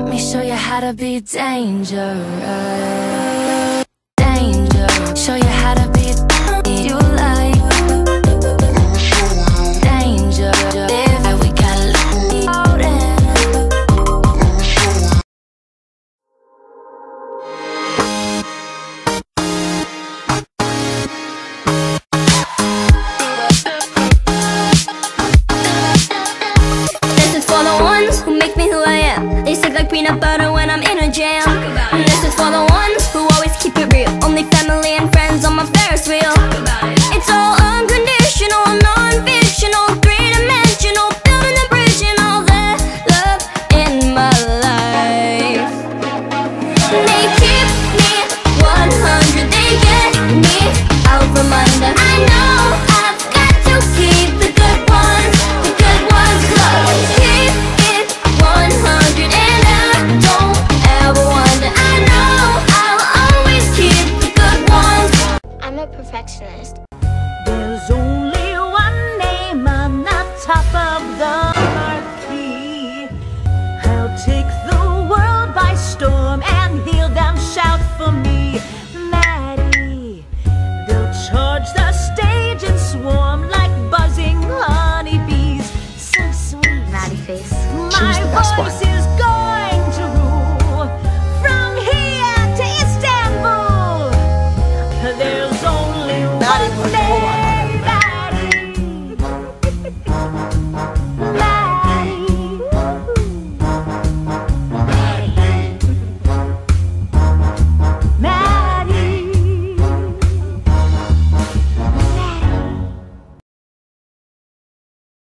Let me show you how to be dangerous. Dangerous. Show you how to be you like. Dangerous. We gotta loud in. This is for the ones who make me who I am. They stick like peanut butter when I'm in a jam. And this is for the ones who always keep it real. Only family and friends on my Ferris wheel. It's all unconditional, non-fictional, three-dimensional, building a bridge and all that love in my life. They keep me 100, they get me out from under. I know I've got to keep the good ones close. Keep it 100 and I don't ever wonder. I know I'll always keep the good ones. I'm a perfectionist. There's only one name on the top of the marquee. I'll take the world by storm and heal them, shout for me, Maddie. They'll charge the stage and swarm like buzzing honeybees. So sweet, Maddie face. my voice is